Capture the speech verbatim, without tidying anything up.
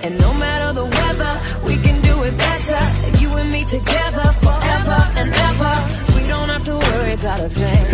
And no matter the weather, we can do it better. You and me together forever and ever. We don't have to worry about a thing.